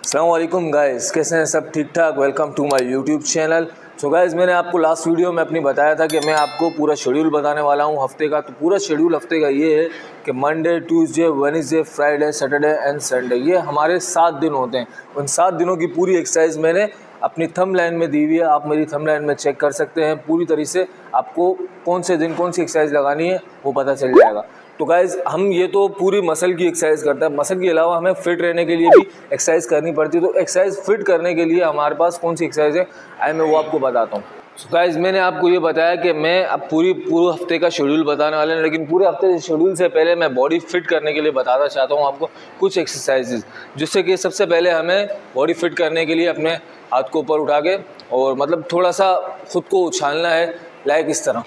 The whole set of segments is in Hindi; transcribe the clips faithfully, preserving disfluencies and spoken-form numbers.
अस्सलाम वालेकुम गाइस, कैसे हैं सब? ठीक ठाक। Welcome to my YouTube channel. So guys, मैंने आपको लास्ट वीडियो में अपनी बताया था कि मैं आपको पूरा शेड्यूल बताने वाला हूं हफ्ते का। तो पूरा शेड्यूल हफ्ते का ये है कि Monday, Tuesday, Wednesday, Friday, Saturday and Sunday, ये हमारे सात दिन होते हैं। उन सात दिनों की पूरी एक्सरसाइज मैंने अपनी थंबनेल में दी हुई है, आप मेरी थंबनेल में चेक कर सकते हैं। पूरी तरीके से आपको कौन से दिन कौन सी एक्सरसाइज लगानी है वो पता चल जाएगा। तो गाइज़, हम ये तो पूरी मसल की एक्सरसाइज करते हैं। मसल के अलावा हमें फिट रहने के लिए भी एक्सरसाइज करनी पड़ती है। तो एक्सरसाइज फिट करने के लिए हमारे पास कौन सी एक्सरसाइज है, आए मैं वो आपको बताता हूँ। तो गाइज़, मैंने आपको ये बताया कि मैं अब पूरी पूरे हफ्ते का शेड्यूल बताने वाले हैं, लेकिन पूरे हफ्ते के शेड्यूल से पहले मैं बॉडी फिट करने के लिए बताना चाहता हूँ आपको कुछ एक्सरसाइजेज, जिससे कि सबसे पहले हमें बॉडी फिट करने के लिए अपने हाथ को ऊपर उठा के और मतलब थोड़ा सा खुद को उछालना है, लाइक इस तरह।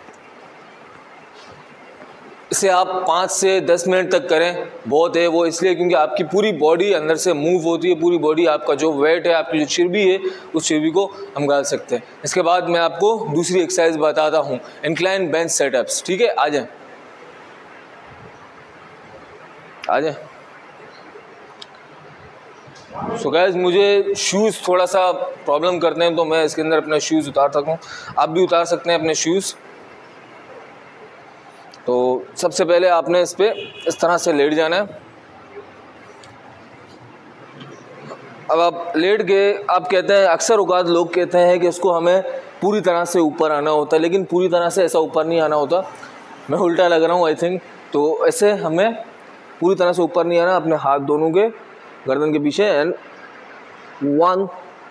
इसे आप पाँच से दस मिनट तक करें, बहुत है वो इसलिए क्योंकि आपकी पूरी बॉडी अंदर से मूव होती है। पूरी बॉडी, आपका जो वेट है, आपकी जो चर्बी है, उस चर्बी को हम गाल सकते हैं। इसके बाद मैं आपको दूसरी एक्सरसाइज बताता हूँ, इंक्लाइन बेंच सेटअप्स। ठीक है, आ जाए आ जाए। सो गाइस, मुझे शूज़ थोड़ा सा प्रॉब्लम करते हैं, तो मैं इसके अंदर अपने शूज़ उतार सकता हूँ। आप भी उतार सकते हैं अपने शूज़। तो सबसे पहले आपने इस पे इस तरह से लेट जाना है। अब आप लेट गए, आप कहते हैं, अक्सर औकात लोग कहते हैं कि इसको हमें पूरी तरह से ऊपर आना होता है, लेकिन पूरी तरह से ऐसा ऊपर नहीं आना होता। मैं उल्टा लग रहा हूँ आई थिंक। तो ऐसे हमें पूरी तरह से ऊपर नहीं आना। अपने हाथ दोनों के गर्दन के पीछे, एंड वन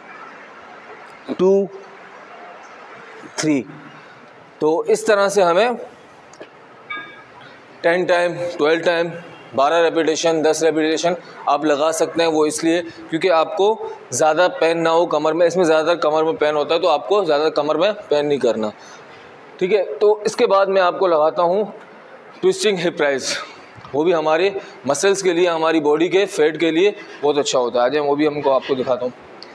टू थ्री। तो इस तरह से हमें टेन टाइम, ट्वेल्व टाइम, बारह रेपिटेशन, दस रेपिटेशन आप लगा सकते हैं। वो इसलिए क्योंकि आपको ज़्यादा पेन ना हो कमर में। इसमें ज़्यादातर कमर में पेन होता है, तो आपको ज़्यादा कमर में पेन नहीं करना। ठीक है, तो इसके बाद मैं आपको लगाता हूँ ट्विस्टिंग हिप राइज। वो भी हमारे मसल्स के लिए, हमारी बॉडी के फैट के लिए बहुत अच्छा होता है। आज वो भी हमको आपको दिखाता हूँ।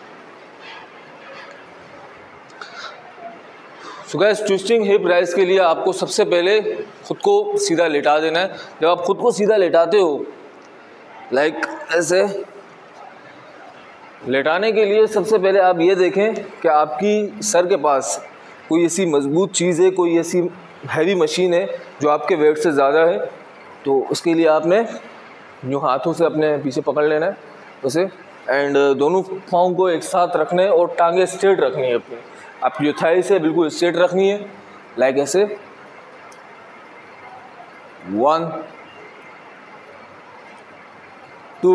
So guys, twisting hip raise के लिए आपको सबसे पहले खुद को सीधा लेटा देना है। जब आप खुद को सीधा लेटाते हो, लाइक ऐसे, लेटाने के लिए सबसे पहले आप ये देखें कि आपकी सर के पास कोई ऐसी मजबूत चीज़ है, कोई ऐसी हैवी मशीन है जो आपके वेट से ज़्यादा है। तो उसके लिए आपने यूँ हाथों से अपने पीछे पकड़ लेना है उसे, एंड दोनों पाँव को एक साथ रखने और टांगे स्ट्रेट रखनी है। अपनी आपकी जो थाइस है बिल्कुल स्ट्रेट रखनी है, लाइक ऐसे। One two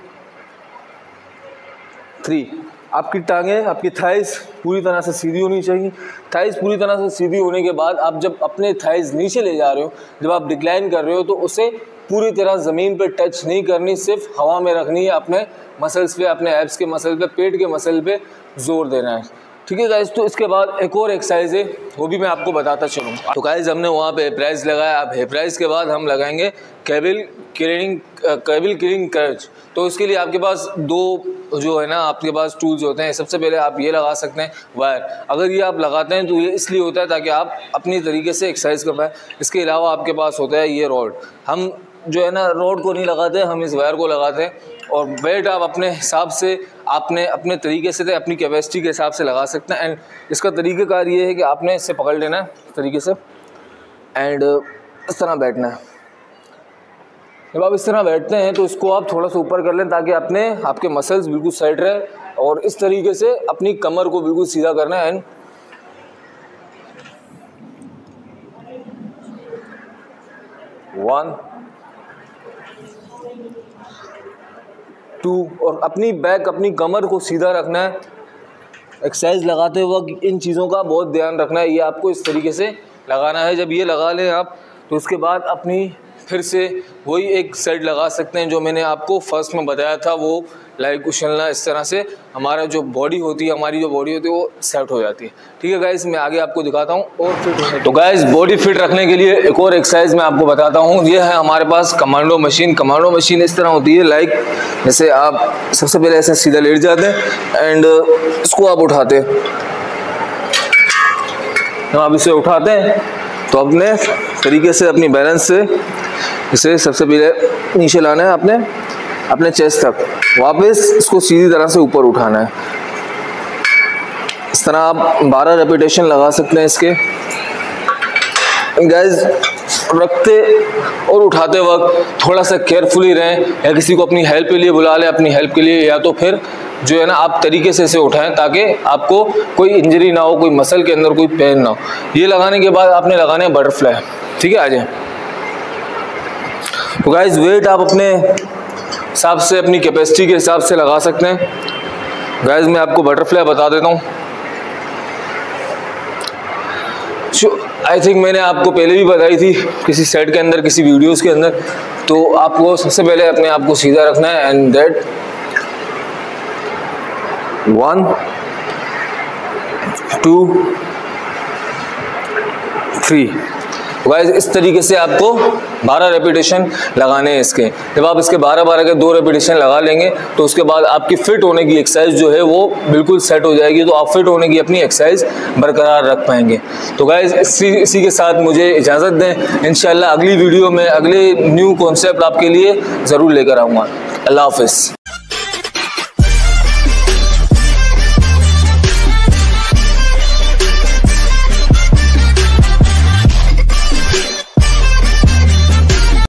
three. आपकी टांगे, आपकी थाइस पूरी तरह से सीधी होनी चाहिए। थाइस पूरी तरह से सीधी होने के बाद आप जब अपने थाइस नीचे ले जा रहे हो, जब आप डिक्लाइन कर रहे हो, तो उसे पूरी तरह ज़मीन पे टच नहीं करनी, सिर्फ हवा में रखनी है। अपने मसल्स पे, अपने एब्स के मसल पे, पेट के मसल पे जोर देना है। ठीक है गाइज, तो इसके बाद एक और एक्सरसाइज है, वो भी मैं आपको बताता चलूँ। तो गाइज, हमने वहाँ पे हिप लगाया। अब हिप के बाद हम लगाएंगे केबल क्लीनिंग केबल क्लीनिंग कर्च। तो इसके लिए आपके पास दो जो है ना, आपके पास टूल्स होते हैं। सबसे पहले आप ये लगा सकते हैं वायर। अगर ये आप लगाते हैं तो ये इसलिए होता है ताकि आप अपनी तरीके से एक्सरसाइज कर पाए। इसके अलावा आपके पास होता है ये रॉड। हम जो है ना, रॉड को नहीं लगाते, हम इस वायर को लगाते हैं। और वेट आप अपने हिसाब से, आपने अपने तरीके से, अपनी कैपेसिटी के हिसाब से लगा सकते हैं। एंड इसका तरीक़ेकार ये है कि आपने इससे पकड़ लेना है इस तरीके से, एंड इस तरह बैठना है। जब आप इस तरह बैठते हैं तो इसको आप थोड़ा सा ऊपर कर लें ताकि अपने आपके मसल्स बिल्कुल सेट रहे, और इस तरीके से अपनी कमर को बिल्कुल सीधा करना है। एंड वन टू, और अपनी बैक, अपनी कमर को सीधा रखना है। एक्सरसाइज लगाते वक्त इन चीज़ों का बहुत ध्यान रखना है। ये आपको इस तरीके से लगाना है। जब ये लगा लें आप, तो उसके बाद अपनी फिर से वही एक सेट लगा सकते हैं जो मैंने आपको फर्स्ट में बताया था। वो लाइक उछलना, इस तरह से हमारा जो बॉडी होती है, हमारी जो बॉडी होती है वो सेट हो जाती है। ठीक है गाइस, मैं आगे आपको दिखाता हूँ और फिट होने। तो गाइस, बॉडी फिट रखने के लिए एक और एक्सरसाइज मैं आपको बताता हूँ। ये है हमारे पास कमांडो मशीन। कमांडो मशीन इस तरह होती है, लाइक जैसे आप सबसे पहले ऐसे सीधा लेट जाते हैं, एंड इसको आप उठाते हैं। जब आप इसे उठाते हैं तो अपने तरीके से, अपनी बैलेंस से इसे सबसे पहले नीचे लाना है आपने, अपने चेस्ट तक, वापस इसको सीधी तरह से ऊपर उठाना है। इस तरह आप बारह रेपिटेशन लगा सकते हैं इसके। गाइस रखते और उठाते वक्त थोड़ा सा केयरफुली रहें, या किसी को अपनी हेल्प के लिए बुला लें, अपनी हेल्प के लिए, या तो फिर जो है ना आप तरीके से इसे उठाएं ताकि आपको कोई इंजरी ना हो, कोई मसल के अंदर कोई पेन ना हो। ये लगाने के बाद आपने लगाने हैं बटरफ्लाई, ठीक है। आ जाए। तो गाइस वेट आप अपने हिसाब से, अपनी कैपेसिटी के हिसाब से लगा सकते हैं। गाइस मैं आपको बटरफ्लाई बता देता हूँ। आई थिंक मैंने आपको पहले भी बताई थी किसी सेट के अंदर, किसी वीडियोस के अंदर। तो आपको सबसे पहले अपने आप को सीधा रखना है, and that one two three. Guys इस तरीके से आपको बारह रेपिटेशन लगाने हैं इसके। जब आप इसके बारह बारह के दो रेपिटेशन लगा लेंगे तो उसके बाद आपकी फिट होने की एक्सरसाइज जो है वो बिल्कुल सेट हो जाएगी, तो आप फिट होने की अपनी एक्सरसाइज बरकरार रख पाएंगे। तो गाइस इसी इसी के साथ मुझे इजाज़त दें। इंशाल्लाह अगली वीडियो में अगले न्यू कॉन्सेप्ट आपके लिए ज़रूर लेकर आऊँगा। अल्लाह हाफिज़।